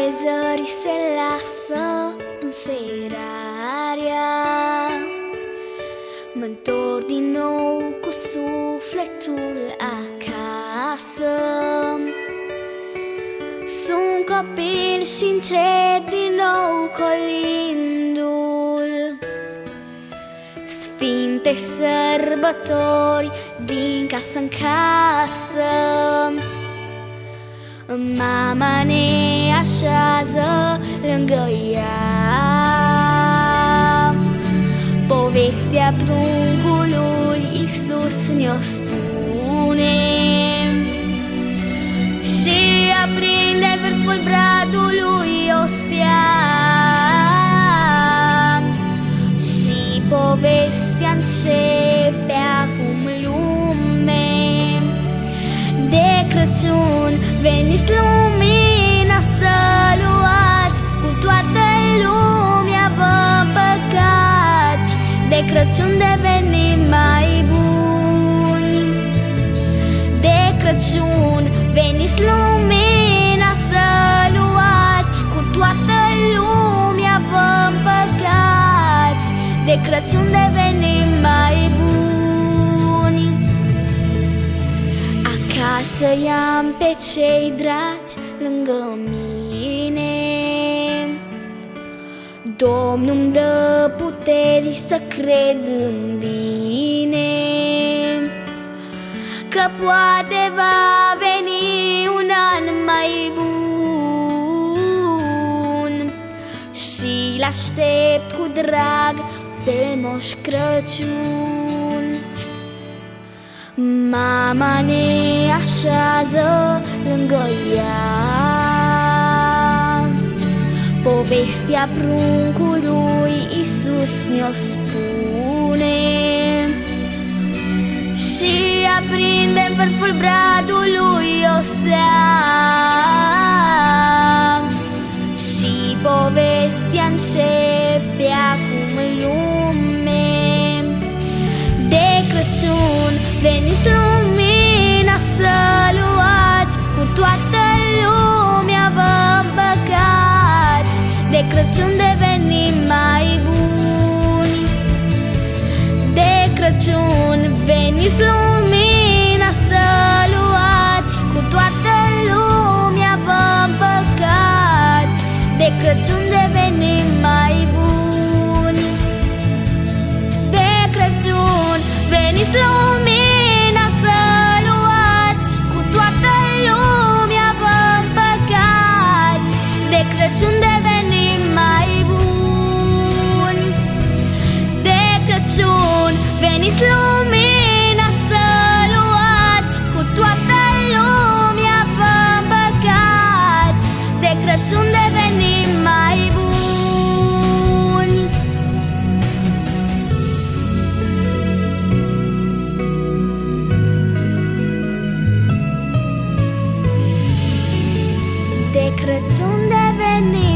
zări se lasă înserarea, mă-ntorc din nou cu sufletul acasă. Sunt copil și încep din nou colindul sfinte sărbători din casă în casă. Mama ne așează lângă ea, povestea pruncului Iisus ne-o spune și aprinde vârful bradului o stea. Și povestea începe acum lume. De Crăciun veniți lumina să luați, cu toată lumea vă împăcați. De Crăciun devenim mai buni. De Crăciun veniți lumina să luați, cu toată lumea vă împăcați. De Crăciun devenim mai buni. Acasă i-am pe cei dragi lângă mine, Domnul-mi dă puteri să cred în bine, că poate va veni un an mai bun și l-aștept cu drag pe Moș Crăciun. Mama ne așează lângă ea, povestea pruncului Iisus ne-o spune și aprindem vârful bradului o stea. Și povestea începe acum lume. De Crăciun veniți lumina să luați, cu toată lumea vă împăcați. De Crăciun devenim mai buni. De Crăciun veniți lumina să luați, cu toată lumea vă împăcați. De Crăciun devenim mai buni. De Crăciun veniți lumina să luați, cu toată lumea vă împăcați. De Crăciun devenim mai buni. De Crăciun veniți lumina să luați, cu toată lumea vă împăcați. De Crăciun devenim mai buni. De Crăciun devenim